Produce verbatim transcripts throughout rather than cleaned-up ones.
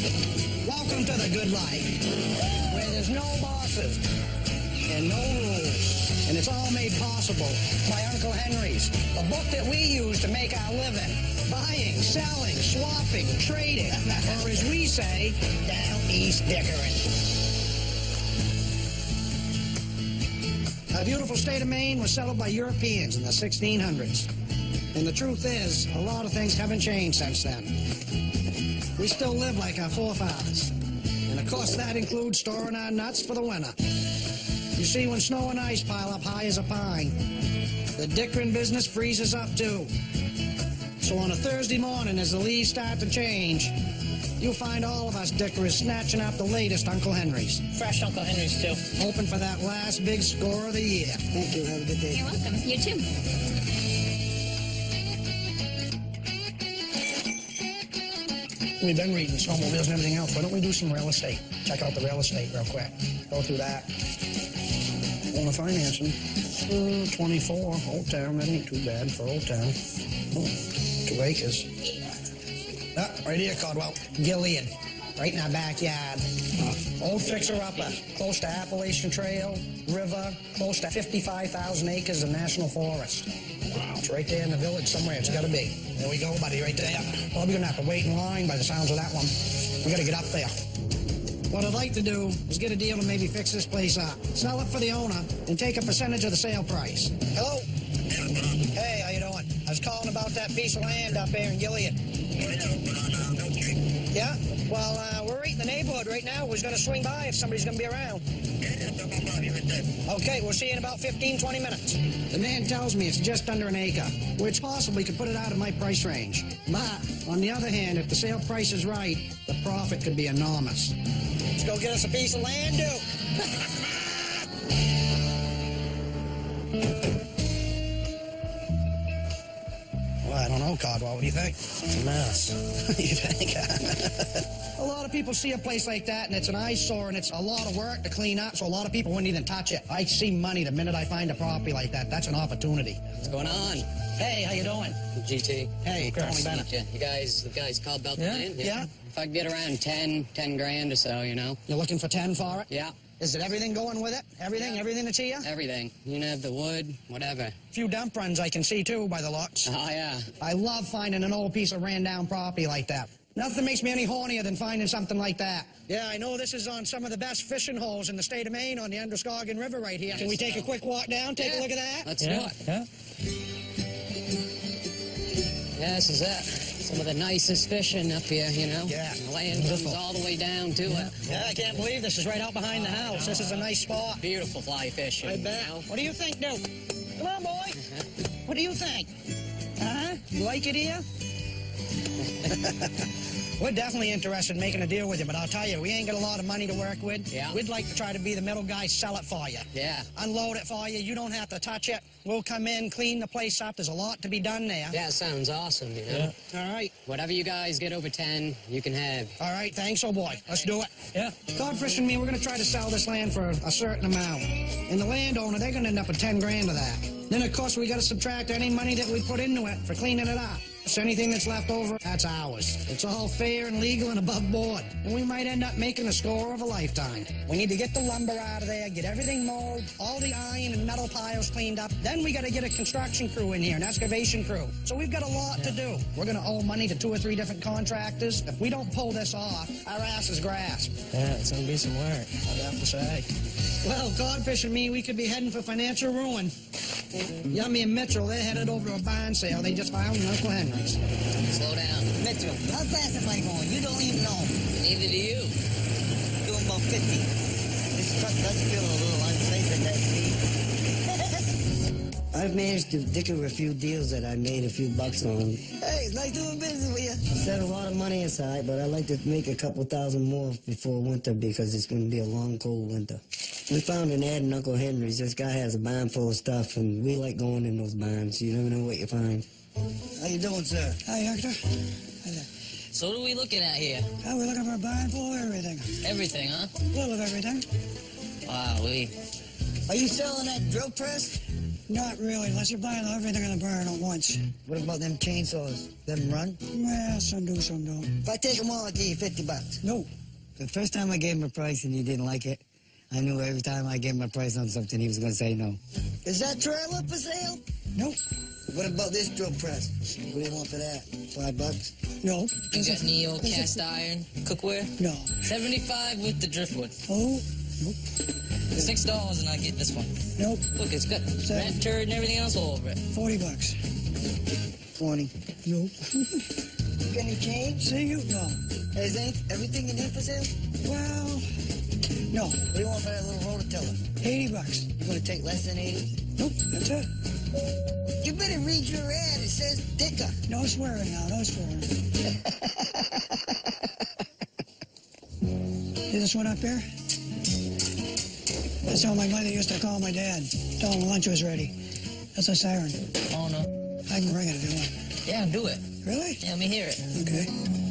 Welcome to the good life, where there's no bosses and no rules, and it's all made possible by Uncle Henry's, the book that we use to make our living, buying, selling, swapping, trading, or as we say, down East Dickering. The beautiful state of Maine was settled by Europeans in the sixteen hundreds. And the truth is, a lot of things haven't changed since then. We still live like our forefathers. And of course that includes storing our nuts for the winter. You see, when snow and ice pile up high as a pine, the Dickering business freezes up too. So on a Thursday morning, as the leaves start to change, you'll find all of us Dickerers snatching up the latest Uncle Henry's. Fresh Uncle Henry's too. Hoping for that last big score of the year. Thank you. Have a good day. You're welcome. You too. We've been reading snowmobiles and everything else. Why don't we do some real estate? Check out the real estate real quick. Go through that. Owner financing. Uh, twenty-four. Old Town. That ain't too bad for Old Town. Oh, two acres. Ah, right here, Caldwell. Gilead. Right in our backyard. Uh, old fixer-upper. Close to Appalachian Trail, river, close to fifty-five thousand acres of national forest. Wow. It's right there in the village somewhere. It's got to be. There we go, buddy, right there. Well, we're going to have to wait in line by the sounds of that one. We got to get up there. What I'd like to do is get a deal to maybe fix this place up. Sell it for the owner and take a percentage of the sale price. Hello? Hey, how you doing? I was calling about that piece of land up there in Gilead. Yeah? Well, uh, we're right in the neighborhood right now. We're going to swing by if somebody's going to be around. Okay, we'll see you in about fifteen, twenty minutes. The man tells me it's just under an acre, which possibly could put it out of my price range. But, on the other hand, if the sale price is right, the profit could be enormous. Let's go get us a piece of land, dude. Well, I don't know, Caldwell. What do you think? It's a mess. You think? A lot of people see a place like that, and it's an eyesore, and it's a lot of work to clean up, so a lot of people wouldn't even touch it. I see money the minute I find a property like that. That's an opportunity. What's going on? Hey, how you doing? G T. Hey, Tony Bennett. You. you guys, the guys called about the Yeah? land? Yeah. If I could get around ten, ten grand or so, you know. You're looking for ten for it? Yeah. Is it everything going with it? Everything? Yeah. Everything that's here? Everything. You know, the wood, whatever. A few dump runs I can see, too, by the looks. Oh, yeah. I love finding an old piece of ran-down property like that. Nothing makes me any hornier than finding something like that. Yeah, I know this is on some of the best fishing holes in the state of Maine on the Androscoggin River right here. Can we take a quick walk down, take Yeah. a look at that? Let's Yeah. do it. Yeah. Yeah, this is it. Some of the nicest fishing up here, you know. Yeah. The land comes all the way down to it. Yeah, I can't believe this is right out behind the house. This is a nice spot. Beautiful fly fishing. I bet. You know? What do you think, Duke? Come on, boy. What do you think? Huh? You like it here? We're definitely interested in making a deal with you, but I'll tell you, we ain't got a lot of money to work with. Yeah. We'd like to try to be the middle guy, sell it for you. Yeah. Unload it for you. You don't have to touch it. We'll come in, clean the place up. There's a lot to be done there. That sounds awesome, you know. Yeah. All right. Whatever you guys get over ten, you can have. All right, thanks, oh boy. Let's do it. Yeah. Codfish and me, we're going to try to sell this land for a certain amount. And the landowner, they're going to end up with ten grand of that. Then, of course, we got to subtract any money that we put into it for cleaning it up. So anything that's left over, that's ours. It's all fair and legal and above board. And we might end up making a score of a lifetime. We need to get the lumber out of there, get everything mowed, all the iron and metal piles cleaned up. Then we got to get a construction crew in here, an excavation crew. So we've got a lot yeah. to do. We're going to owe money to two or three different contractors. If we don't pull this off, our ass is grasped. Yeah, it's going to be some work. I'd have to say. Well, Codfish and me, we could be heading for financial ruin. Yummy and Mitchell, they're headed over to a barn sale they just found in Uncle Henry's. Slow down. Mitchell, how fast am I going? You don't even know. Neither do you. Doing about fifty. This truck does feel a little unsafe at that speed. I've managed to dicker a few deals that I made a few bucks on. Hey, it's nice doing business with you. I set a lot of money aside, but I'd like to make a couple thousand more before winter because it's going to be a long, cold winter. We found an ad in Uncle Henry's. This guy has a barn full of stuff, and we like going in those barns. You never know what you find. How you doing, sir? Hi, Hector. So what are we looking at here? Oh, we're looking for a barn full of everything. Everything, huh? A little of everything. Wow, we... Are you selling that drill press? Not really, unless you're buying everything in the barn at once. What about them chainsaws? Them run? Well, some do, some don't. If I take them all, I'll give you fifty bucks. No. The first time I gave him a price and he didn't like it, I knew every time I gave him a price on something, he was going to say no. Is that trailer for sale? Nope. What about this drill press? What do you want for that? Five bucks? No. You got any old cast iron cookware? No. seventy-five with the driftwood. Oh? Nope. Six dollars and I get this one. Nope. Look, it's got Seven. rat turd and everything else all over it. Forty bucks. Twenty. Nope. You got any change? See you? No. Is any, everything in here for sale? Well, no. What do you want for that little rototiller? Eighty bucks. You going to take less than eighty? Nope, that's it. You better read your ad. It says Dicker. No swearing now, no swearing. See this one up here? That's how my mother used to call my dad. Tell him lunch was ready. That's a siren. Oh, no. I can ring it if you want. Yeah, do it. Really? Yeah, let me hear it. Okay.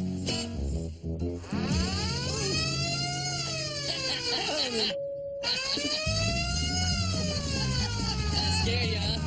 Scare you, huh?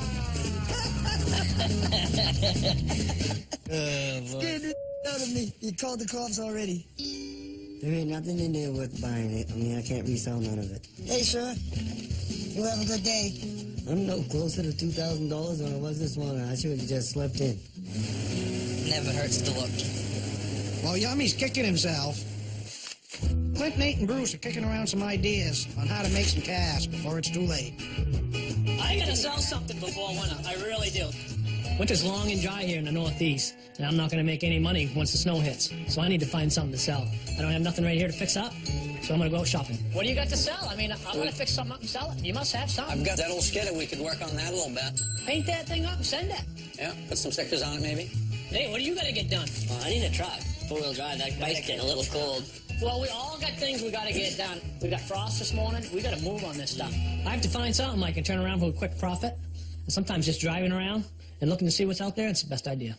Oh, Scared the out of me. You called the cops already. There ain't nothing in there worth buying it. I mean, I can't resell none of it. Hey, sir. You have a good day. I'm no closer to two thousand dollars than I was this morning. I should have just slept in. Never hurts to look. While Yummy's kicking himself, Clint, Nate, and Bruce are kicking around some ideas on how to make some cash before it's too late. I gotta sell something before winter. I really do. Winter's long and dry here in the Northeast, and I'm not gonna make any money once the snow hits. So I need to find something to sell. I don't have nothing right here to fix up, so I'm gonna go out shopping. What do you got to sell? I mean, I'm gonna fix something up and sell it. You must have something. I've got that old skidder. We could work on that a little bit. Paint that thing up and send it. Yeah, put some stickers on it maybe. Hey, what do you gotta get done? Well, I need a truck. Four-wheel drive. That bike's getting a little cold. Well, we all got things we gotta get done. We got frost this morning. We gotta move on this stuff. I have to find something I can turn around for a quick profit. And sometimes just driving around and looking to see what's out there, it's the best idea.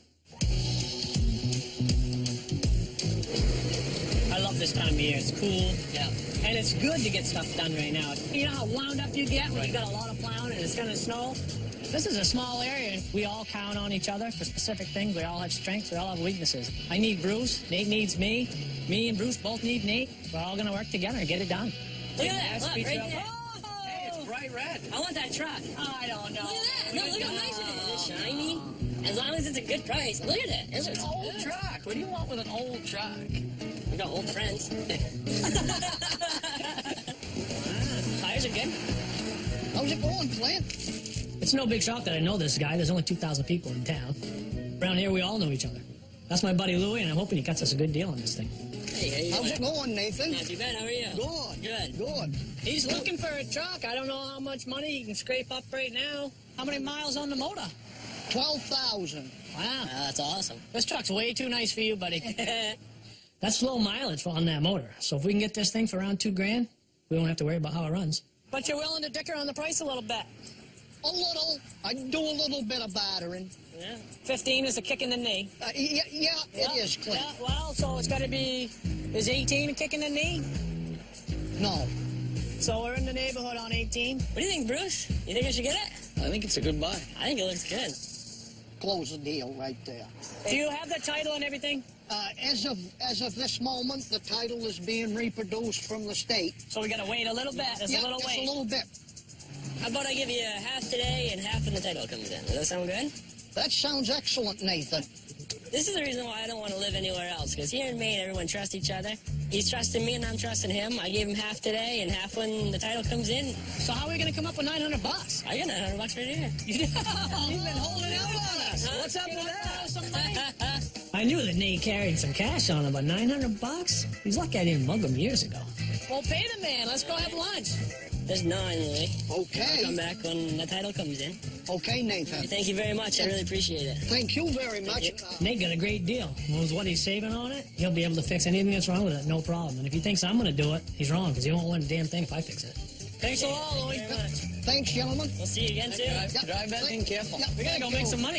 I love this time of year. It's cool. Yeah. And it's good to get stuff done right now. You know how wound up you get when Right. you got a lot of plowing and it's gonna snow? This is a small area, and we all count on each other for specific things. We all have strengths. We all have weaknesses. I need Bruce. Nate needs me. Me and Bruce both need Nate. We're all going to work together and get it done. Look at that. Look, right there. Hey, it's bright red. I want that truck. I don't know. Look at that. No, look how nice it is. It's shiny. As long as it's a good price. Look at it. It's It's an old good. truck. What do you want with an old truck? We got old friends. Tires are good. How's it going, Clint? It's no big shock that I know this guy. There's only two thousand people in town. Around here, we all know each other. That's my buddy Louie, and I'm hoping he cuts us a good deal on this thing. Hey, how you How's doing? it going, Nathan? Not too bad. How are you? Good. Good. Good. He's looking for a truck. I don't know how much money he can scrape up right now. How many miles on the motor? twelve thousand. Wow. Oh, that's awesome. This truck's way too nice for you, buddy. That's low mileage on that motor. So if we can get this thing for around two grand, we won't have to worry about how it runs. But you're willing to dicker on the price a little bit. A little. I do a little bit of battering. Yeah. fifteen is a kick in the knee. Uh, yeah, yeah, it Yeah, is, Clint. Yeah, well, so it's got to be, is eighteen a kick in the knee? No. So we're in the neighborhood on eighteen. What do you think, Bruce? You think I should get it? I think it's a good buy. I think it looks good. Close the deal right there. Do you have the title and everything? Uh, as of as of this moment, the title is being reproduced from the state. So we got to wait a little bit. There's yeah, a little just wait. a little bit. How about I give you half today and half when the title comes in? Does that sound good? That sounds excellent, Nathan. This is the reason why I don't want to live anywhere else, because here in Maine, everyone trusts each other. He's trusting me, and I'm trusting him. I gave him half today and half when the title comes in. So how are we going to come up with nine hundred bucks? I got nine hundred bucks right here. You've been holding out on us. What's up with that? I knew that Nate carried some cash on him, but nine hundred bucks? He's lucky I didn't mug him years ago. Well, pay the man. Let's go have lunch. There's nine, Louie. Okay. I'll come back when the title comes in. Okay, Nathan. Thank you very much. I really appreciate it. Thank you very much. Uh, Nate got a great deal. With what he's saving on it, he'll be able to fix anything that's wrong with it, no problem. And if he thinks I'm going to do it, he's wrong, because he won't win a damn thing if I fix it. Thanks a lot, Louie. Thank you very much. thanks, gentlemen. We'll see you again soon. Yeah, Drive back in careful. yeah, We got to go thank make you. some money.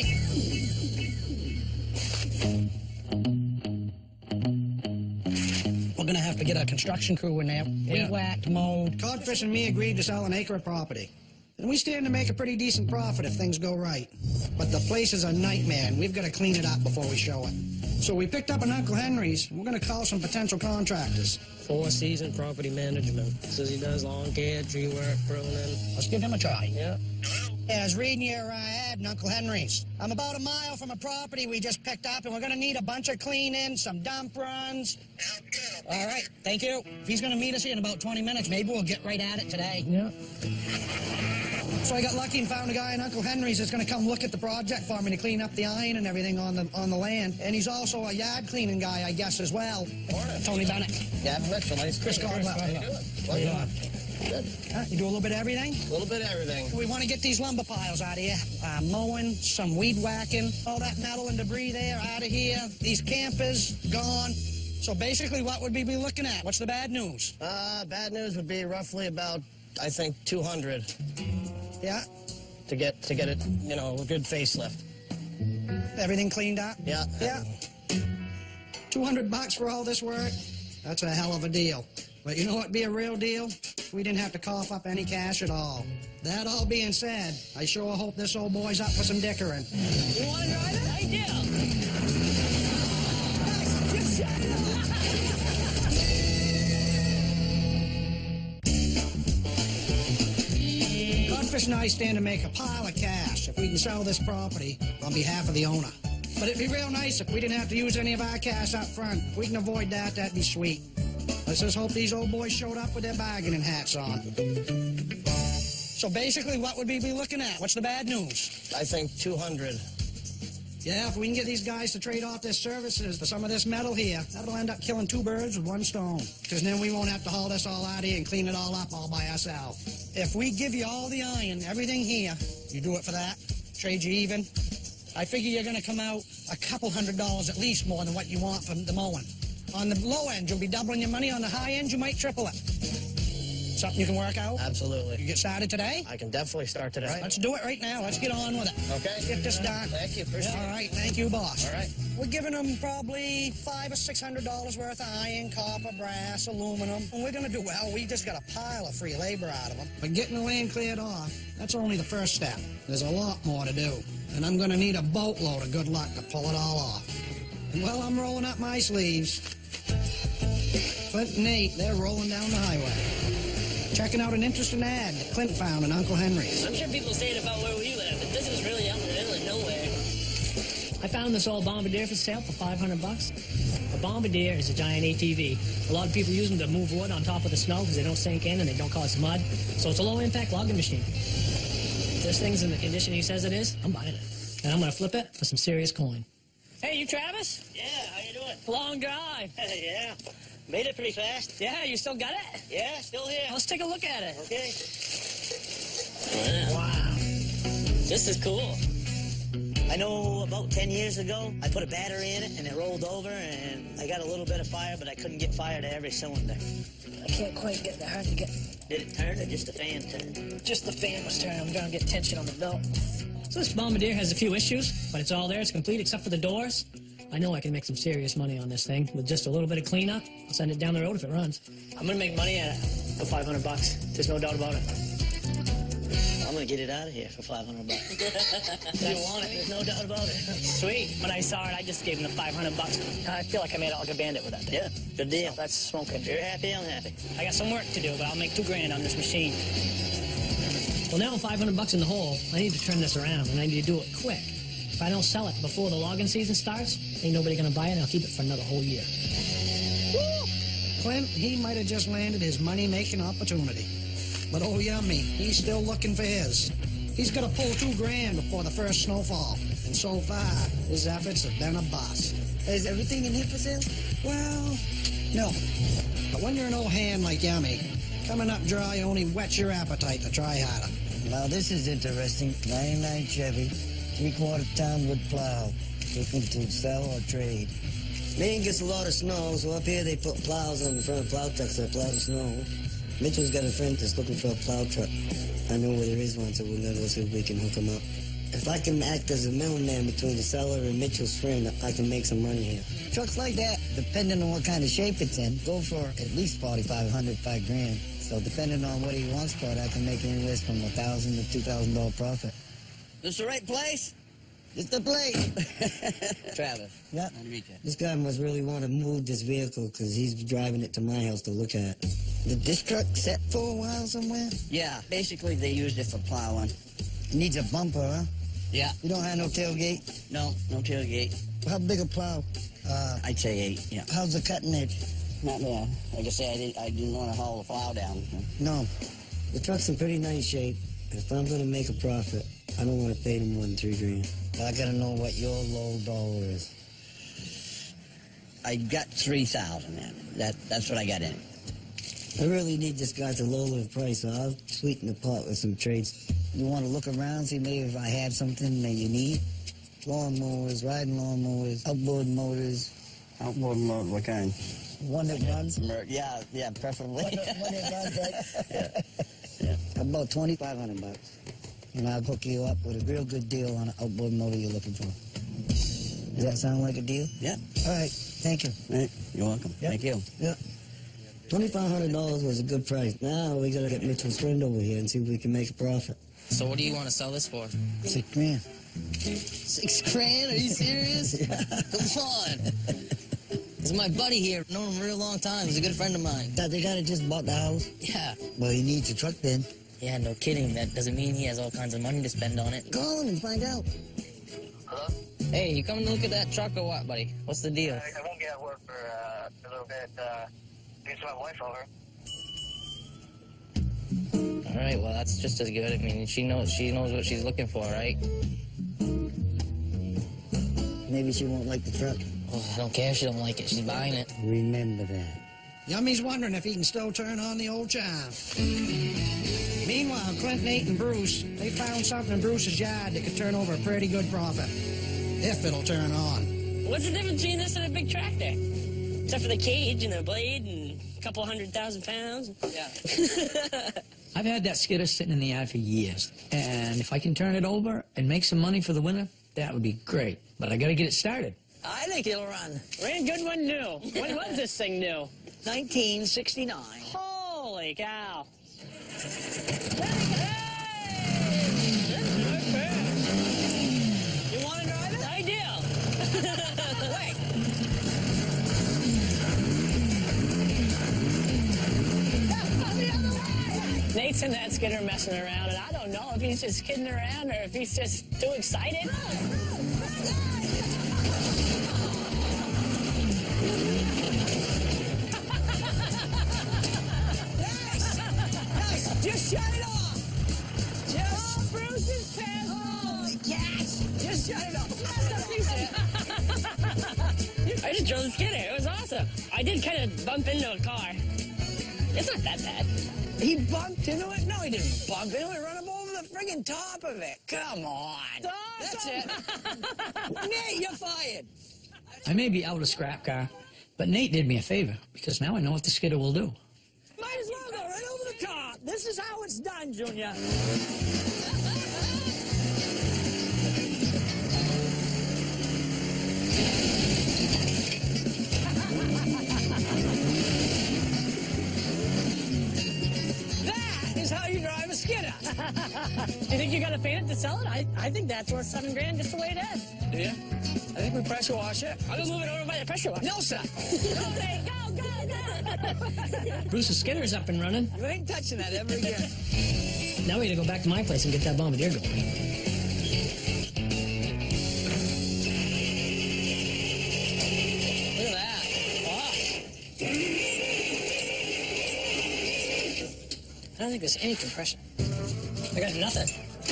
We're going to have to get a construction crew in there. Yeah. Weed whacked, mowed. Codfish and me agreed to sell an acre of property. And we stand to make a pretty decent profit if things go right. But the place is a nightmare, and we've got to clean it up before we show it. So we picked up an Uncle Henry's, and we're going to call some potential contractors. Four Season Property Management. Says he does lawn care, tree work, pruning. Let's give him a try. Yeah. Yeah, I was reading your uh, ad in Uncle Henry's. I'm about a mile from a property we just picked up, and we're going to need a bunch of cleaning, some dump runs. All right, thank you. If he's going to meet us here in about twenty minutes, maybe we'll get right at it today. Yeah. So I got lucky and found a guy in Uncle Henry's that's going to come look at the project for me to clean up the iron and everything on the on the land. And he's also a yard cleaning guy, I guess, as well. Morning. Tony Bennett. Yeah, Chris Chris Caldwell. How you doing? What you doing? Good. Huh? You do a little bit of everything? A little bit of everything. We want to get these lumber piles out of here. Uh, mowing, some weed whacking, all that metal and debris there out of here. These campers, gone. So basically, what would we be looking at? What's the bad news? Uh, bad news would be roughly about, I think, two hundred Yeah? to get to get it, you know, a good facelift. Everything cleaned up? Yeah. Yeah. two hundred bucks for all this work? That's a hell of a deal. But you know what'd be a real deal? We didn't have to cough up any cash at all. That all being said, I sure hope this old boy's up for some dickering. You want to drive it? I do. Just shut it Codfish and I stand to make a pile of cash if we can sell this property on behalf of the owner. But it'd be real nice if we didn't have to use any of our cash up front. If we can avoid that, that'd be sweet. Let's just hope these old boys showed up with their bargaining hats on. So basically, what would we be looking at? What's the bad news? I think two hundred. Yeah, if we can get these guys to trade off their services for some of this metal here, that'll end up killing two birds with one stone. Because then we won't have to haul this all out of here and clean it all up all by ourselves. If we give you all the iron, everything here, you do it for that, trade you even, I figure you're going to come out a couple hundred dollars at least more than what you want from the mowing. On the low end, you'll be doubling your money. On the high end, you might triple it. Something you can work out? Absolutely. You get started today? I can definitely start today. Right, let's do it right now. Let's get on with it. Okay. Get this done. Thank you. Appreciate it. All right. Thank you, boss. All right. We're giving them probably five or six hundred dollars worth of iron, copper, brass, aluminum. And we're going to do well. We just got a pile of free labor out of them. But getting the land cleared off, that's only the first step. There's a lot more to do. And I'm going to need a boatload of good luck to pull it all off. And while I'm rolling up my sleeves, Clint and Nate, they're rolling down the highway. Checking out an interesting ad that Clint found in Uncle Henry's. I'm sure people say it about where we live, but this is really out in the middle of nowhere. I found this old bombardier for sale for five hundred bucks. A bombardier is a giant A T V. A lot of people use them to move wood on top of the snow because they don't sink in and they don't cause mud. So it's a low-impact logging machine. If this thing's in the condition he says it is, I'm buying it. And I'm going to flip it for some serious coin. Hey, you Travis? Yeah, how you doing? Long drive. Yeah, made it pretty fast. Yeah, you still got it? Yeah, still here. Let's take a look at it. Okay. Wow. This is cool. I know about ten years ago, I put a battery in it and it rolled over and I got a little bit of fire, but I couldn't get fire to every cylinder. I can't quite get that hard to get. Did it turn or just the fan turn? Just the fan was turning. I'm going to get tension on the belt. So this bombardier has a few issues, but it's all there. It's complete except for the doors. I know I can make some serious money on this thing with just a little bit of cleanup. I'll send it down the road if it runs. I'm going to make money at it for five hundred bucks. There's no doubt about it. I'm gonna get it out of here for five hundred bucks. You want it? There's no doubt about it. Sweet. When I saw it, I just gave him the five hundred bucks. I feel like I made out like a bandit with that thing. Yeah, good deal. That's smoking. If you're happy, I'm happy. I got some work to do, but I'll make two grand on this machine. Well, now I'm five hundred bucks in the hole. I need to turn this around, and I need to do it quick. If I don't sell it before the logging season starts, ain't nobody gonna buy it, and I'll keep it for another whole year. Woo! Clint, he might have just landed his money-making opportunity. But oh yummy, he's still looking for his. He's got to pull two grand before the first snowfall. And so far, his efforts have been a bust. Is everything in here for sale? Well, no. But when you're an old hand like Yummy, coming up dry only whets your appetite to try harder. Now this is interesting. ninety-nine Chevy, three-quarter ton wood plow. Looking to sell or trade. Maine gets a lot of snow, so up here they put plows on the front of plow trucks that plow the snow. Mitchell's got a friend that's looking for a plow truck. I know where there is one, so we're gonna go see if we can hook him up. If I can act as a middleman between the seller and Mitchell's friend, I can make some money here. Trucks like that, depending on what kind of shape it's in, go for at least forty-five hundred, five grand. So depending on what he wants for it, I can make anywhere from a thousand to two thousand dollar profit. This the right place? It's the place. Travis. Yeah. Nice to meet you. This guy must really want to move this vehicle because he's driving it to my house to look at. Did this truck set for a while somewhere? Yeah, basically they used it for plowing. It needs a bumper, huh? Yeah. You don't have no tailgate? No, no tailgate. How big a plow? Uh, I'd say eight, yeah. how's the cutting edge? Not bad. Like I say, I didn't, I didn't want to haul the plow down. No. The truck's in pretty nice shape. If I'm going to make a profit, I don't want to pay them more than three grand. I got to know what your low dollar is. I got three thousand in. That, that's what I got in. I really need this guy to lower the price, so I'll sweeten the pot with some trades. You want to look around, see maybe if I have something that you need? Lawnmowers, riding lawnmowers, outboard motors. Outboard motor, what kind? One that runs? Mer- Yeah, yeah, preferably. One that, one that runs, right? yeah. yeah. About twenty-five hundred bucks. And I'll hook you up with a real good deal on an outboard motor you're looking for. Does that sound like a deal? Yeah. All right, thank you. Right. You're welcome. Yep. Thank you. Yeah. twenty-five hundred dollars was a good price. Now we got to get Mitchell's friend over here and see if we can make a profit. So what do you want to sell this for? Six grand. Six grand? Are you serious? Yeah. Come on. This is my buddy here. Known him a real long time. He's a good friend of mine. That the guy that just bought the house? Yeah. Well, he needs a truck then. Yeah, no kidding. That doesn't mean he has all kinds of money to spend on it. Call him and find out. Hello? Hey, you coming to look at that truck or what, buddy? What's the deal? I, I won't get at work for uh, a little bit. Uh, get my wife over. All right, well, that's just as good. I mean, she knows she knows what she's looking for, right? Maybe she won't like the truck. Oh, I don't care if she don't like it. She's buying it. Remember that. Yummy's wondering if he can still turn on the old chime. Meanwhile, Clint, Nate, and Bruce, they found something in Bruce's yard that could turn over a pretty good profit. If it'll turn on. What's the difference between this and a big tractor? Except for the cage and the blade and a couple hundred thousand pounds. Yeah. I've had that skidder sitting in the yard for years, and if I can turn it over and make some money for the winter, that would be great. But I got to get it started. I think it'll run. Ran good when new. When was this thing new? nineteen sixty-nine. Holy cow. You want to drive it? I do. Wait. Nate's in that skidder messing around, and I don't know if he's just kidding around or if he's just too excited. Just shut it off. Just. Oh, Bruce is pissed. Holy cats. Just shut it off. I just drove the skidder. It was awesome. I did kind of bump into a car. It's not that bad. He bumped into it? No, he didn't bump into it. Run him over the friggin' top of it. Come on. That's it. Nate, you're fired. I may be out of scrap car, but Nate did me a favor, because now I know what the skidder will do. Might as well go right over the top. This is how it's done, Junior. That is how you drive a skidder. Do you think you got to paint it to sell it? I, I think that's worth seven grand just the way it is. Do you? I think we pressure wash it. I'll go move it over by the pressure washer. No, sir. Okay, go, go, go. Bruce's skidder's up and running. You ain't touching that ever again. Now we gotta go back to my place and get that bombardier going. Look at that. Wow. I don't think there's any compression. I got nothing.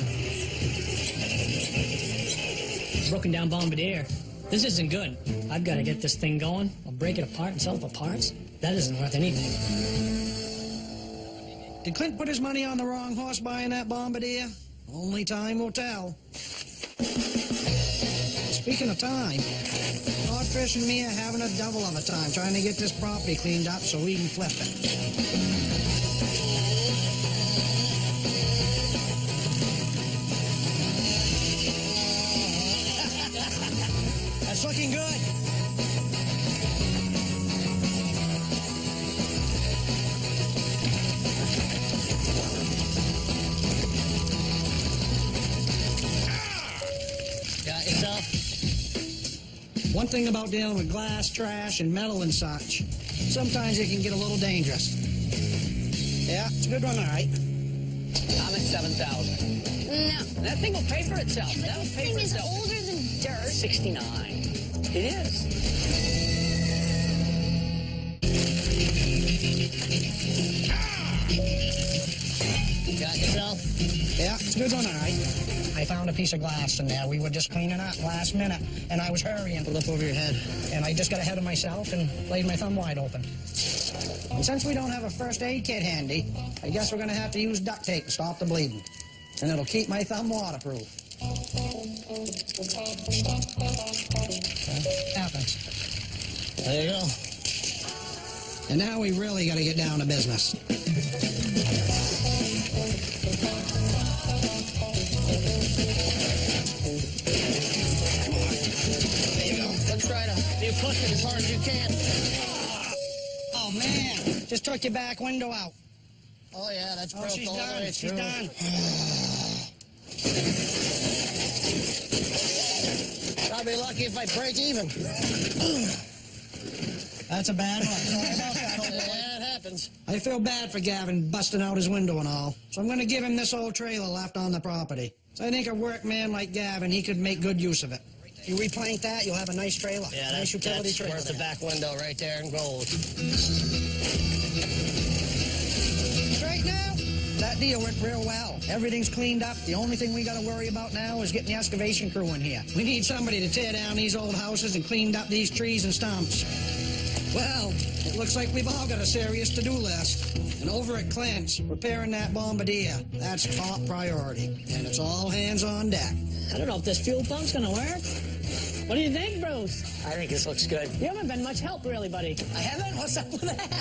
Broken down bombardier. This isn't good. I've got to get this thing going. I'll break it apart and sell it for parts. That isn't worth anything. Did Clint put his money on the wrong horse buying that bombardier? Only time will tell. Speaking of time, Nordfish and me are having a double of a time trying to get this property cleaned up so we can flip it. That's looking good. One thing about dealing with glass, trash, and metal and such, sometimes it can get a little dangerous. Yeah, it's a good one, all right. I'm at seven thousand. No. That thing will pay for itself. But That'll this pay thing for is itself. older than dirt. sixty-nine. It is. You got yourself? Yeah, it's a good one, all right. I found a piece of glass in there. We were just cleaning up last minute, and I was hurrying. Look over your head. And I just got ahead of myself and laid my thumb wide open. And since we don't have a first aid kit handy, I guess we're going to have to use duct tape to stop the bleeding. And it'll keep my thumb waterproof. Happens. There you go. And now we really got to get down to business. There you go. Let's try to you push it as hard as you can. Oh, man. Just took your back window out. Oh, yeah, that's Oh, broke she's all the done. way She's through. done. I'll be lucky if I break even. That's a bad one. Sorry about that, old boy. Yeah, it happens. I feel bad for Gavin busting out his window and all, so I'm going to give him this old trailer left on the property. So I think a workman like Gavin, he could make good use of it. You replank that, you'll have a nice trailer. Yeah, nice that's, utility that's trailer. worth the back window right there in gold. Right now, that deal went real well. Everything's cleaned up. The only thing we got to worry about now is getting the excavation crew in here. We need somebody to tear down these old houses and clean up these trees and stumps. Well, it looks like we've all got a serious to-do list. And over at Clint's, repairing that bombardier, that's top priority. And it's all hands on deck. I don't know if this fuel pump's gonna work. What do you think, Bruce? I think this looks good. You haven't been much help, really, buddy. I haven't? What's up with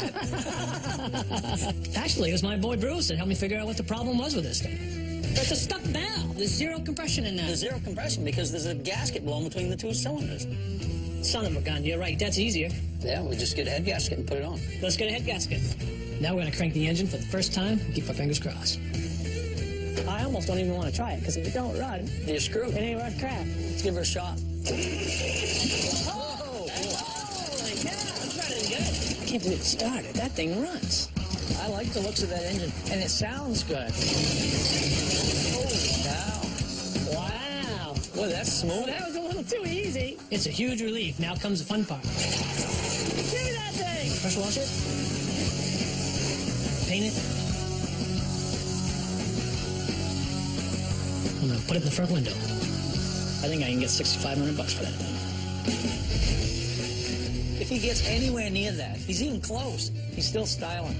that? Actually, it was my boy Bruce that helped me figure out what the problem was with this thing. It's a stuck valve. There's zero compression in There's that. zero compression because there's a gasket blown between the two cylinders. Son of a gun, you're right. That's easier. Yeah, we'll just get a head gasket and put it on. Let's get a head gasket. Now we're gonna crank the engine for the first time and keep our fingers crossed. I almost don't even want to try it, because if it don't run, You're screwed. it ain't worth crap. Let's give her a shot. Oh! Holy cow, it's running good. I can't believe it started. That thing runs. I like the looks of that engine, and it sounds good. Holy cow. Wow. Boy, that's smooth. That was a little too easy. It's a huge relief. Now comes the fun part. Give me that thing. Pressure wash it. Paint it. I'm gonna put it in the front window. I think I can get sixty-five hundred bucks for that thing. If he gets anywhere near that, if he's even close, he's still styling.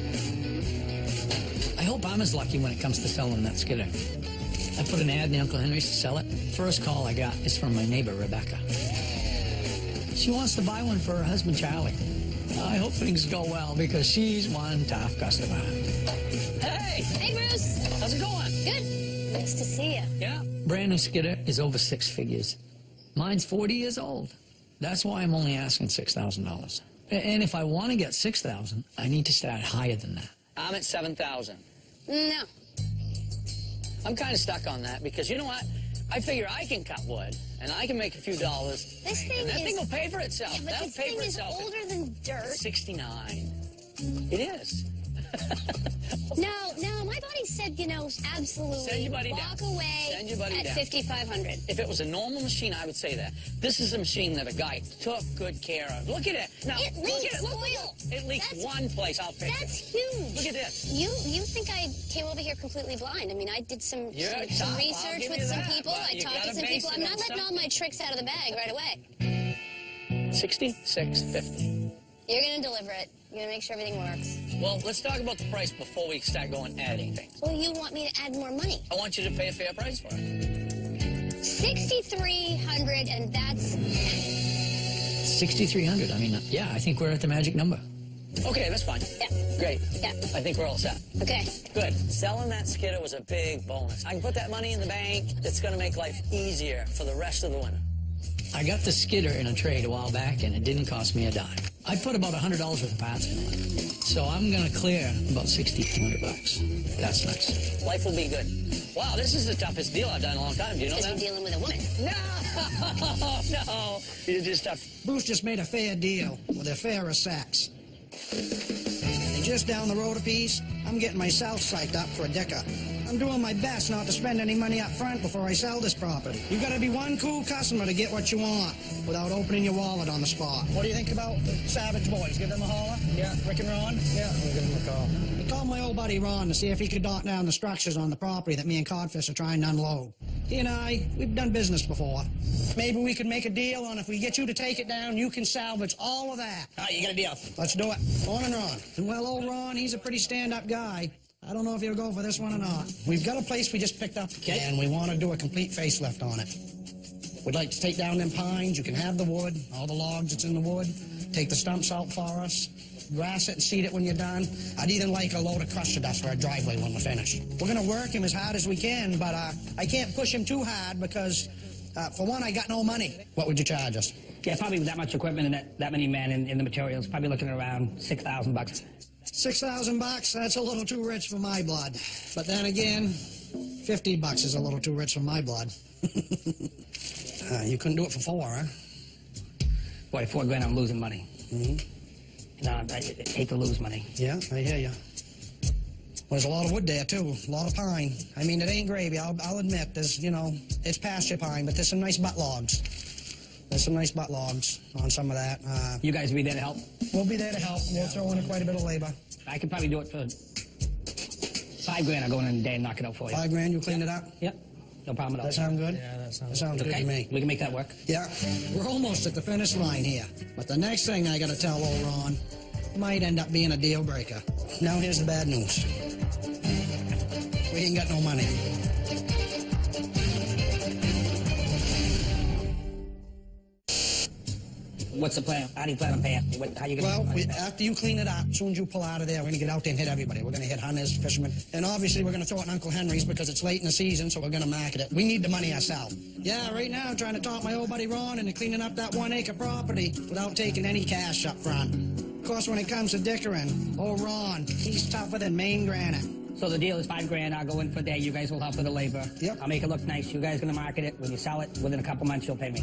I hope I'm as lucky when it comes to selling that skidder. I put an ad in Uncle Henry's to sell it. First call I got is from my neighbor, Rebecca. She wants to buy one for her husband, Charlie. I hope things go well because she's one tough customer. Hey! Hey, Bruce. How's it going? Good. Nice to see you. Yeah. Brand new skidder is over six figures. Mine's forty years old. That's why I'm only asking six thousand dollars. And if I want to get six thousand dollars, I need to start higher than that. I'm at seven thousand. No. I'm kind of stuck on that because, you know what? I figure I can cut wood, and I can make a few dollars. This thing and that is... thing will pay for itself. Yeah, but That'll this pay thing for is itself. older than dirt. sixty-nine. It is. No, no, my buddy said, you know, absolutely Send your buddy walk down. away Send your buddy at down. fifty-five hundred. If it was a normal machine, I would say that. This is a machine that a guy took good care of. Look at it. Now, It look leaks at it. Look, look, oil. look. It leaks That's- one place. I'll fix That's it. huge. Look at this. You you think I came over here completely blind? I mean, I did some, You're some, tough. some I'll research give with you some that, people. but I you talked to gotta some base people. it I'm on not letting all something. my tricks out of the bag right away. sixty-six fifty. You're going to deliver it. You're going to make sure everything works. Well, let's talk about the price before we start going adding things. Well, you want me to add more money. I want you to pay a fair price for it. sixty-three hundred, and that's... sixty-three hundred. I mean, yeah, I think we're at the magic number. Okay, that's fine. Yeah. Great. Yeah. I think we're all set. Okay. Good. Selling that skidder was a big bonus. I can put that money in the bank. It's going to make life easier for the rest of the winter. I got the skidder in a trade a while back, and it didn't cost me a dime. I put about one hundred dollars worth of parts in it. So I'm going to clear about sixty-two hundred bucks. That's nice. Life will be good. Wow, this is the toughest deal I've done in a long time. Do you know Because that? you're dealing with a woman. No, no. It's just tough. Bruce just made a fair deal with a fairer sex. And just down the road a piece, I'm getting myself psyched up for a dicker. I'm doing my best not to spend any money up front before I sell this property. You gotta be one cool customer to get what you want without opening your wallet on the spot. What do you think about the Savage Boys? Give them a holler? Yeah. Rick and Ron? Yeah, we'll give them a call. I called my old buddy Ron to see if he could knock down the structures on the property that me and Codfish are trying to unload. He and I, we've done business before. Maybe we could make a deal on if we get you to take it down, you can salvage all of that. All right, you got a deal. Let's do it. On and Ron. And well, old Ron, he's a pretty stand-up guy. I don't know if he'll go for this one or not. We've got a place we just picked up, okay, and we want to do a complete facelift on it. We'd like to take down them pines. You can have the wood, all the logs that's in the wood. Take the stumps out for us. Grass it and seed it when you're done. I'd even like a load of crusher dust for our driveway when we're finished. We're going to work him as hard as we can, but uh, I can't push him too hard because, uh, for one, I got no money. What would you charge us? Yeah, probably with that much equipment and that, that many men in, in the materials, probably looking at around six thousand bucks. Six thousand bucks, that's a little too rich for my blood. But then again, fifty bucks is a little too rich for my blood. uh, you couldn't do it for four, huh? Boy, four grand, I'm losing money. Mm-hmm. You know, I, I hate to lose money. Yeah, I hear you. Well, there's a lot of wood there, too. A lot of pine. I mean, it ain't gravy, I'll, I'll admit. There's, you know, it's pasture pine, but there's some nice butt logs. There's some nice butt logs on some of that. Uh, you guys will be there to help? We'll be there to help. We'll throw in quite a bit of labor. I could probably do it for five grand. I'll go in a day and knock it out for you. Five grand, you clean yep. it up? Yep. No problem at all. That sound good? Yeah, that sounds, that sounds okay. good to me. We can make that work. Yeah. We're almost at the finish line here. But the next thing I gotta tell old Ron might end up being a deal breaker. Now here's the bad news. We ain't got no money. What's the plan? How do you plan on paying? What, how you gonna well, we, after you clean it up, as soon as you pull out of there, we're going to get out there and hit everybody. We're going to hit hunters, fishermen, and obviously we're going to throw it in Uncle Henry's because it's late in the season, so we're going to market it. We need the money ourselves. Yeah, right now I'm trying to talk my old buddy Ron into cleaning up that one-acre property without taking any cash up front. Of course, when it comes to Dickering, old Ron, he's tougher than Maine granite. So the deal is five grand. I'll go in for a day. You guys will help with the labor. Yep. I'll make it look nice. You guys are going to market it. When you sell it, within a couple months, you'll pay me.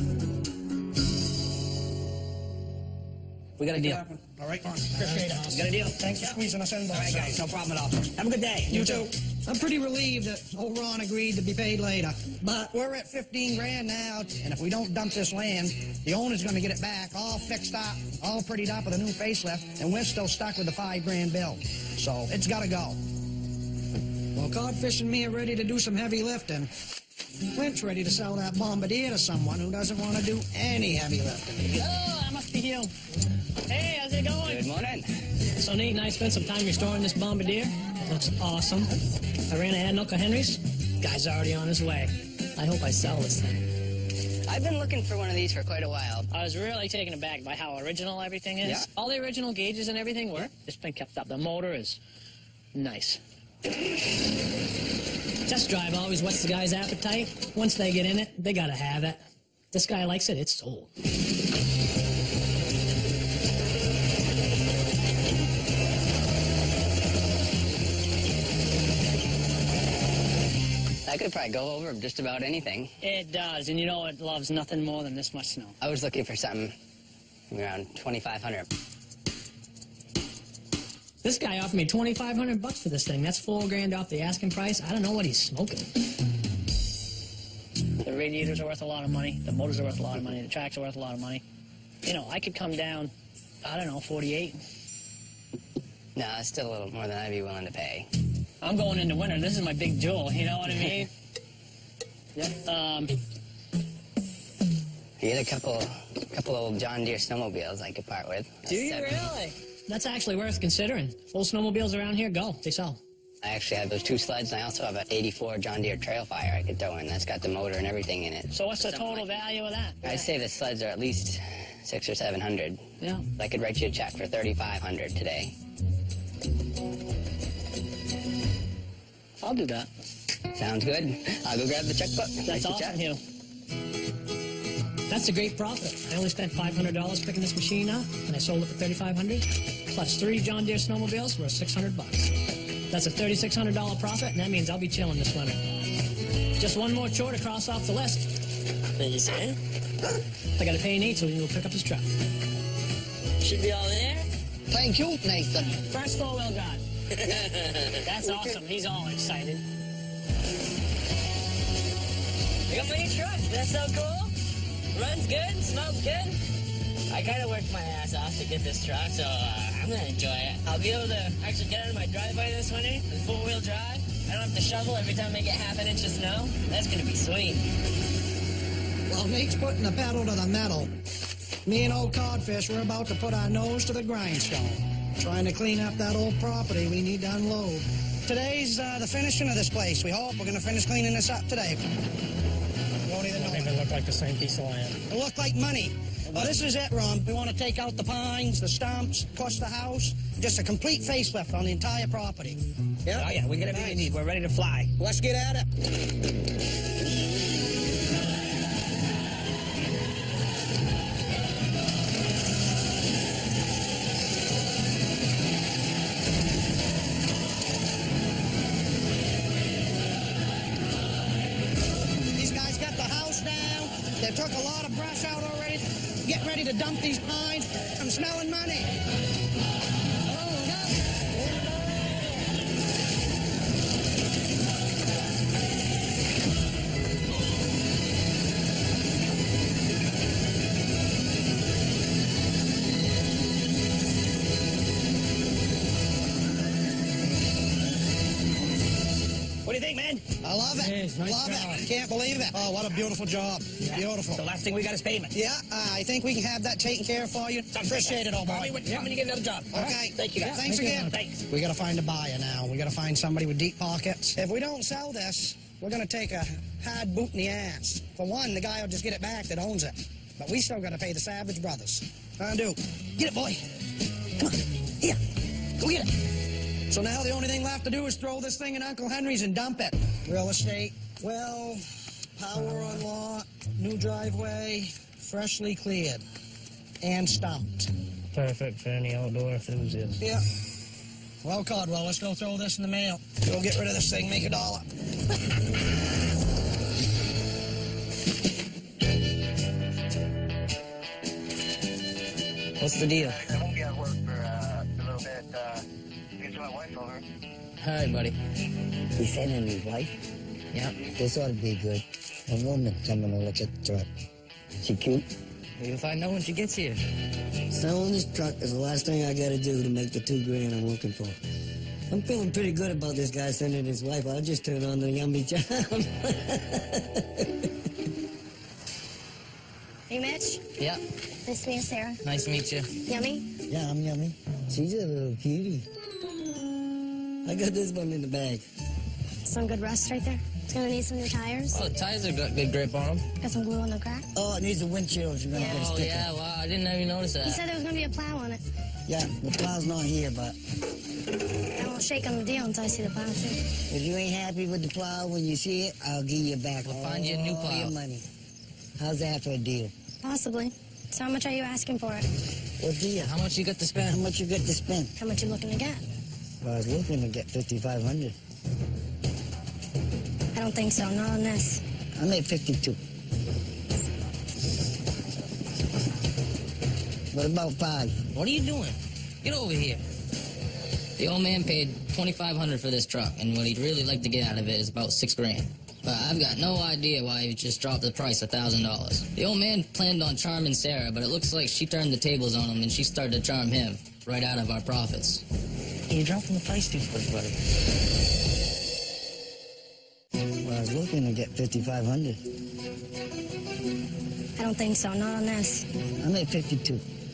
We got a deal. All right, Ron. Appreciate it. Got a deal. Thanks for squeezing us in, boss. All right, guys. No problem at all. Have a good day. You too. I'm pretty relieved that old Ron agreed to be paid later. But we're at fifteen grand now, and if we don't dump this land, the owner's going to get it back all fixed up, all prettied up with a new facelift, and we're still stuck with the five grand bill. So it's got to go. Well, Codfish and me are ready to do some heavy lifting. Clint's ready to sell that bombardier to someone who doesn't want to do any heavy lifting. Oh, that must be you. Hey, how's it going? Good morning. So Nate and I spent some time restoring this bombardier. Looks awesome. I ran ahead in Uncle Henry's. Guy's already on his way. I hope I sell this thing. I've been looking for one of these for quite a while. I was really taken aback by how original everything is. Yeah. All the original gauges and everything work. It's been kept up. The motor is nice. Test drive always whets the guy's appetite. Once they get in it, they gotta have it. This guy likes it, it's sold. I could probably go over just about anything. It does, and you know it loves nothing more than this much snow. I was looking for something around twenty-five hundred. This guy offered me twenty-five hundred bucks for this thing. That's four grand off the asking price. I don't know what he's smoking. The radiators are worth a lot of money. The motors are worth a lot of money. The tracks are worth a lot of money. You know, I could come down, I don't know, forty-eight. No, it's still a little more than I'd be willing to pay. I'm going into winter. This is my big jewel. You know what I mean? Yep. Um. You had a couple, couple old John Deere snowmobiles I could part with. Do you Seven. really? That's actually worth considering. Old snowmobiles around here, go. They sell. I actually have those two sleds, and I also have an eighty-four John Deere Trailfire I could throw in. That's got the motor and everything in it. So what's the total value of that? I'd say the sleds are at least six or seven hundred. Yeah. I could write you a check for thirty-five hundred today. I'll do that. Sounds good. I'll go grab the checkbook. That's Write the awesome, check. Hugh. That's a great profit. I only spent five hundred dollars picking this machine up, and I sold it for thirty-five hundred dollars, plus three John Deere snowmobiles worth six hundred bucks. That's a thirty-six hundred dollar profit, and that means I'll be chilling this winter. Just one more chore to cross off the list. What you say? I gotta pay Nate so we can go pick up his truck. Should be all there. Thank you, Nathan. First four-wheel drive. That's awesome. He's all excited. I got my new truck. That's so cool. Runs good, smells good. I kind of worked my ass off to get this truck, so uh, I'm gonna enjoy it. I'll be able to actually get out of my driveway this winter with four-wheel drive. I don't have to shovel every time I get half an inch of snow. That's gonna be sweet. Well, Nate's putting the pedal to the metal. Me and old Codfish, we're about to put our nose to the grindstone. Trying to clean up that old property we need to unload. Today's uh, the finishing of this place. We hope we're going to finish cleaning this up today. Won't even know. It even look like the same piece of land. It look like money. Well, this is it, Ron. We want to take out the pines, the stumps, push the house. Just a complete facelift on the entire property. Yeah? Oh, yeah, we get everything we need. We're ready to fly. Let's get at it. They took a lot of brush out already. Get ready to dump these pines. I'm smelling money. What do you think, man? I love it. Yes, nice love job. it. Can't believe it. Oh, what a beautiful job. Yeah. Beautiful. The last thing we got is payment. Yeah, uh, I think we can have that taken care of for you. Appreciate it, old boy. Call me when, yeah. when you get another job. Okay. Right. Thank you, guys. Thanks Thank again. You. Thanks. We got to find a buyer now. We got to find somebody with deep pockets. If we don't sell this, we're going to take a hard boot in the ass. For one, the guy will just get it back that owns it. But we still got to pay the Savage brothers. Undo. Get it, boy. Come on. Here. Go get it. So now the only thing left to do is throw this thing in Uncle Henry's and dump it. Real estate. Well, power on lot, new driveway, freshly cleared, and stumped. Perfect for any outdoor enthusiast. Yeah. Well, Caldwell, let's go throw this in the mail. Go get rid of this thing, make a dollar. What's the deal? I won't be at work for uh, a little bit. Uh, get my wife over. All right, buddy. He's sending his wife? Yeah. This ought to be good. A woman coming to look at the truck. She cute? You'll find out when she gets here. Selling this truck is the last thing I gotta do to make the two grand I'm looking for. I'm feeling pretty good about this guy sending his wife. I'll just turn on the yummy charm. Hey, Mitch. Yeah. Nice to meet you, Sarah. Nice to meet you. Yummy? Yeah, I'm yummy. She's a little cutie. I got this one in the bag. Some good rust right there. It's gonna need some new tires. Oh, the tires have got good grip on them. Got some glue on the crack. Oh, it needs a windshield if you're gonna Yeah. get a Oh, sticker. yeah, wow, I didn't even notice that. He said there was gonna be a plow on it. Yeah, the plow's not here, but I won't shake on the deal until I see the plow, too. if you ain't happy with the plow when you see it, I'll give you back We'll all find you a new plow. your money. How's that for a deal? Possibly. So how much are you asking for it? What deal? How much you got to How spend? much you got to spend? How much you looking to get? Well, I was looking to get fifty-five hundred. I don't think so. Not on this. I made fifty-two. What about five? What are you doing? Get over here. The old man paid twenty-five hundred dollars for this truck, and what he'd really like to get out of it is about six grand. But I've got no idea why he just dropped the price a thousand dollars. The old man planned on charming Sarah, but it looks like she turned the tables on him and she started to charm him right out of our profits. You're dropping the price too quick, buddy. Well, I was looking to get fifty-five hundred. I don't think so. Not on this. I made fifty-two.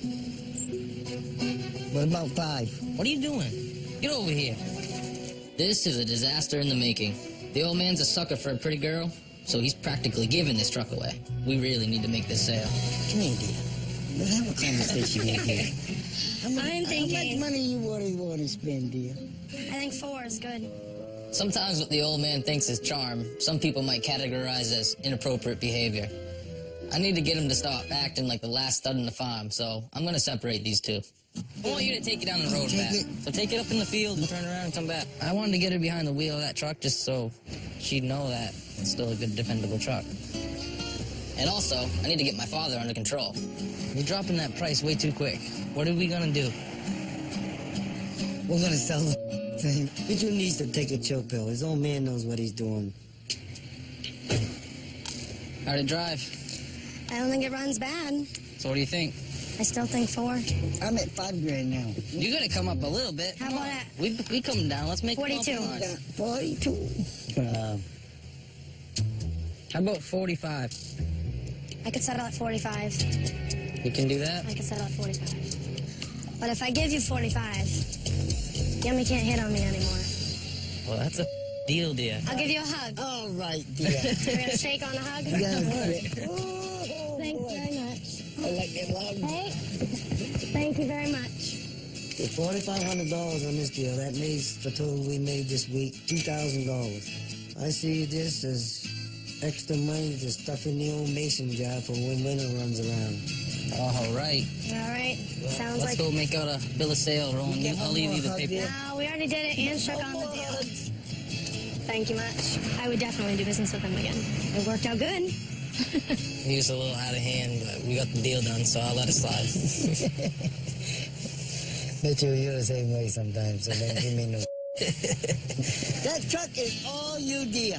What about five? What are you doing? Get over here. This is a disaster in the making. The old man's a sucker for a pretty girl, so he's practically giving this truck away. We really need to make this sale. Come here, dear. Let's have a conversation in here. How much, I'm thinking- How much money you want to, want to spend, dear? I think four is good. Sometimes what the old man thinks is charm, some people might categorize as inappropriate behavior. I need to get him to stop acting like the last stud in the farm, so I'm going to separate these two. I want you to take it down the road back. So take it up in the field and turn around and come back. I wanted to get her behind the wheel of that truck just so she'd know that it's still a good, dependable truck. And also, I need to get my father under control. You're dropping that price way too quick. What are we going to do? We're gonna sell the thing. Mitchell needs to take a chill pill. His old man knows what he's doing. How'd it drive? I don't think it runs bad. So what do you think? I still think four. I'm at five grand now. You gotta come up a little bit. How about that? We we come down. Let's make forty-two. it compromise. forty-two. Uh, how about forty-five? I could settle at forty-five. You can do that? I could settle at forty-five. But if I give you forty-five, Yummy can't hit on me anymore. Well, that's a deal, dear. I'll give you a hug. All right, dear. We're gonna shake on the hug? Yes. Thanks very much. I like it loud. Hey, thank you very much. forty-five hundred dollars on this deal. That makes the total we made this week, two thousand dollars. I see this as extra money to stuff in the old mason job for when winter runs around. All right. All right. Well, Sounds let's like... go make out a bill of sale, Roland. You, I'll leave you the paper. No, we already did it and shook on the deal. Thank you much. I would definitely do business with him again. It worked out good. He was a little out of hand, but we got the deal done, so I'll let it slide. Mitchell, you're the same way sometimes, so don't give me no... That truck is all you, dear.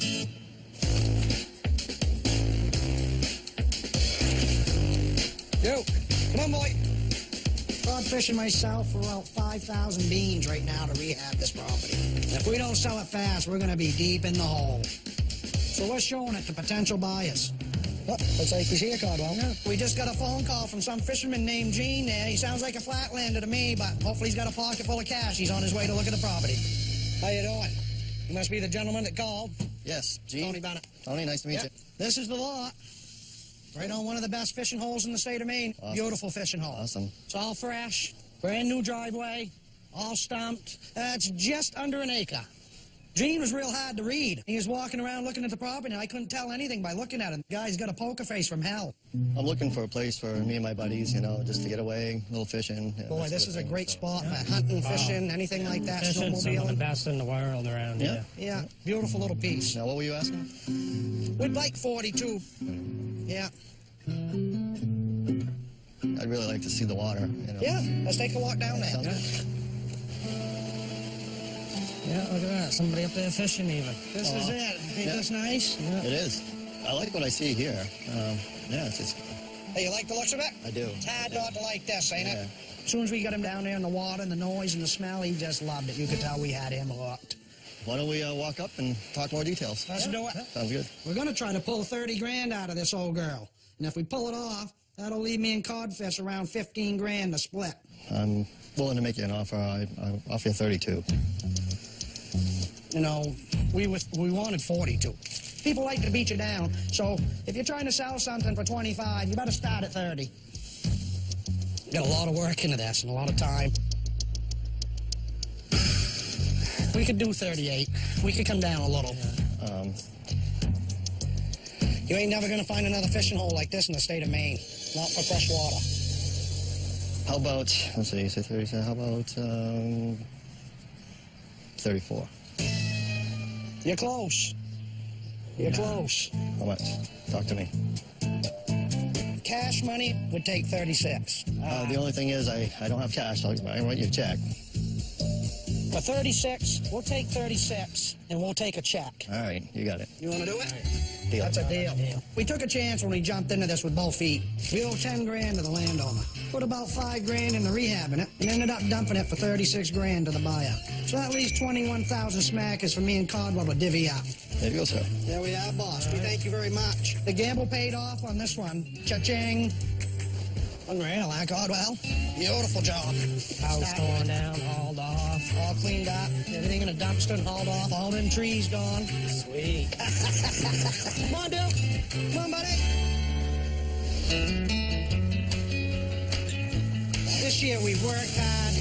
Yo, come on, boy. Cod fishing myself for about five thousand beans right now to rehab this property. If we don't sell it fast, we're going to be deep in the hole. So we're showing it to potential buyers. Oh, looks like he's here, Cardwell. Yeah. We just got a phone call from some fisherman named Gene there. He sounds like a flatlander to me, but hopefully he's got a pocket full of cash. He's on his way to look at the property. How you doing? You must be the gentleman that called. Yes, Gene. Tony Bennett. Tony, nice to meet Yep. you. This is the lot. Right on one of the best fishing holes in the state of Maine. Awesome. Beautiful fishing hole. Awesome. It's all fresh, brand new driveway, all stumped. Uh, it's just under an acre. Gene was real hard to read. He was walking around looking at the property, and I couldn't tell anything by looking at him. The guy's got a poker face from hell. I'm looking for a place for me and my buddies, you know, just to get away, a little fishing. You know, Boy, that this sort is of a thing, great so. spot for hunting, fishing, anything like that, Fishing's some of the snowmobiling. best in the world around Yeah. here. Yeah, beautiful little piece. Now, what were you asking? We'd like forty-two. Yeah. I'd really like to see the water, you know. Yeah, let's take a walk down there. Sounds good. Yeah, look at that. Somebody up there fishing even. This Oh, is it. Ain't yeah. this nice? It is. I like what I see here. Um, yeah, it's, it's, Hey, you like the looks of it? I do. It's hard not to like this, ain't Yeah. it? As soon as we got him down there in the water and the noise and the smell, he just loved it. You could tell we had him hooked. Why don't we uh, walk up and talk more details? Let's do it. Sounds good. We're going to try to pull thirty grand out of this old girl. And if we pull it off, that'll leave me and Codfish around fifteen grand to split. I'm willing to make you an offer. I, I offer you thirty-two. You know, we was, we wanted forty-two. People like to beat you down. So if you're trying to sell something for twenty-five, you better start at thirty. Got a lot of work into this and a lot of time. We could do thirty-eight. We could come down a little. Um, You ain't never gonna find another fishing hole like this in the state of Maine. Not for fresh water. how about, let's see, you say thirty, how about um, thirty-four? You're close. You're close. How much? Talk to me. Cash money would take thirty-six. Uh, the only thing is, I, I don't have cash. I'll, I can write you a check. For thirty-six, we'll take thirty-six, and we'll take a check. All right, you got it. You want to do it? Deal. That's a deal. We took a chance when we jumped into this with both feet. We owe ten grand to the landowner. Put about five grand into rehabbing it, and ended up dumping it for thirty-six grand to the buyer. So that leaves twenty-one thousand smackers for me and Codwell to divvy up. There you go, sir. There we are, boss. We thank you very much. The gamble paid off on this one. Cha-ching. Unreal, huh, Codwell? Beautiful job. House torn down, hauled off. All cleaned up. Everything in a dumpster and hauled off. All them trees gone. Sweet. Come on, Bill. Come on, buddy. This year we worked hard.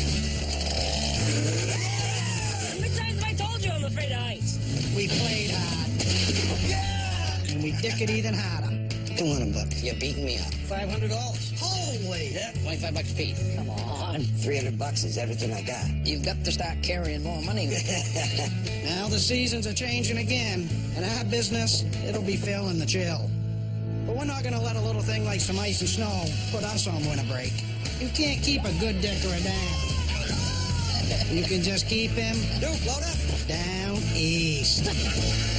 How many times have I told you I'm afraid of heights? We played hard. Yeah! And we dicked it even harder. two hundred bucks. You're beating me up. five hundred dollars. Holy! Yeah, twenty-five bucks a piece. Come on. three hundred bucks is everything I got. You've got to start carrying more money. Now the seasons are changing again. In our business, it'll be feeling the chill. But we're not going to let a little thing like some ice and snow put us on winter break. You can't keep a good Dickering down. You can just keep him Duke, load up. down east.